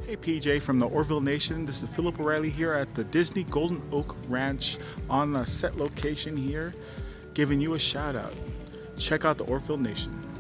Hey PJ from the Orville Nation, this is Phillip O'Reilly here at the Disney Golden Oak Ranch on a set location here, giving you a shout out. Check out the Orville Nation.